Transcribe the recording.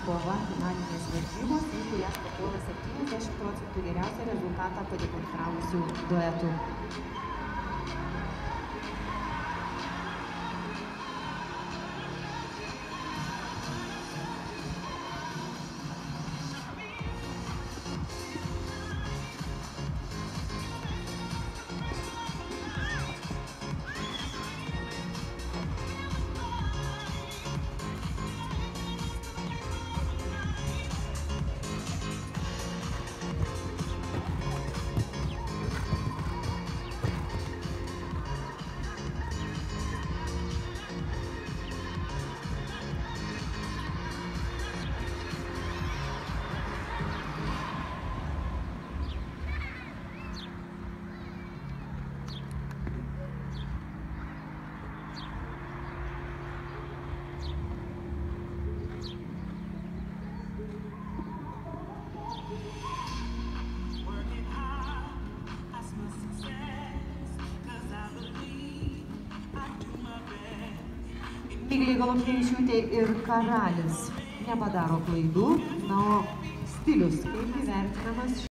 kova finalinės varžybos, į kurias papuola 70% geriausią rezultatą pademonstravusių duetų. Miglė Galopkevičiūtė ir Karalis nepadaro klaidų, na, o stilius kaip įvertinamas